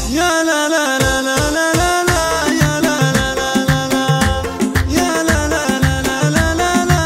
يا لا لا لا لا لا لا لا يا لا لا لا لا لا يا لا لا لا لا لا لا لا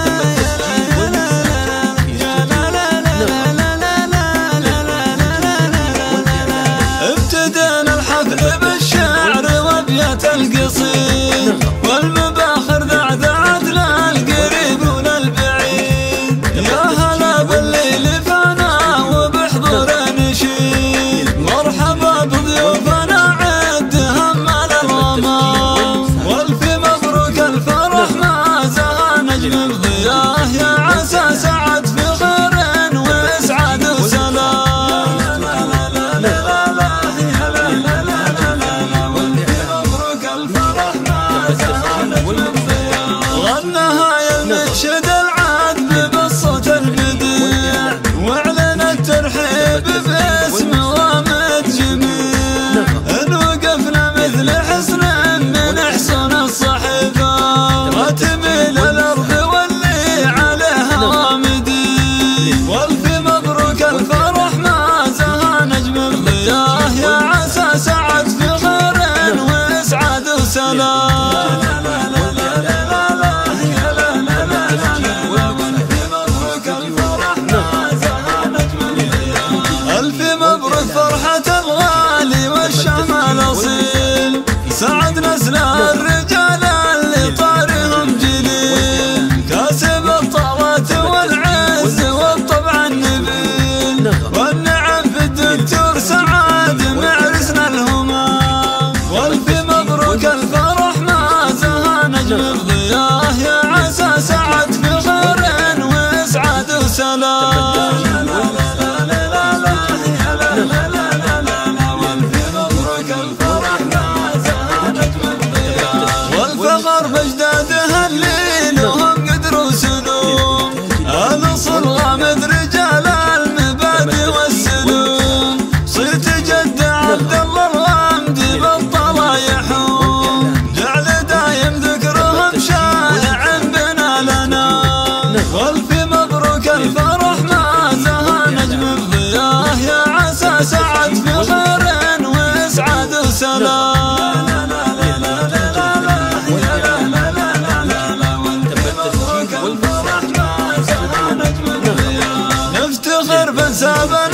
يا لا لا لا لا لا لا. ابتدينا الحفل بالشعر وابيات القصيد والمباخر ذعذعت للقريب وللبعيد. يا هلا بالليل فانا وبحضور نشيد مرحبا بضيوفنا عد همال الغمام والف مبروك الفرح ما زهى نجم بضياه يا عسى سعد في خير واسعاد وسلام. غناها يا المنشد العذب بالصوت البديع واعلن الترحيب باسم غامد جميع. ان وقفنا مثل حصن من حصون الصحيفه ما تميل الارض واللي عليها غامدين. والف مبروك الفرح ما زهى نجم بضياه يا عسى سعد في خير واسعاد وسلام. ألف مبروك فرحة الغالي والشهم الأصيل سعد نسل الرجال اللي طارهم جليل كاسب الطاوات والعز والطبع النبيل والنعم في الدكتور سعاد معرسنا الهمام. والف مبروك الفرح ما زهى نجم بضياه يا عسى سعد في خير واسعاد وسلام. والفخر بأجدادها الليل وهم قدروا سلوم الأصل غامد رجال المبادئ والسلوم. صرت جد عبد الله الغامدي بالطلا يحوم جعل دايم ذكرهم شائع بنا لنا. والف مبروك الفرح ما زهى نجم بضياه يا عسى سعد في خير واسعاد وسلام. نفتخر بنسابنا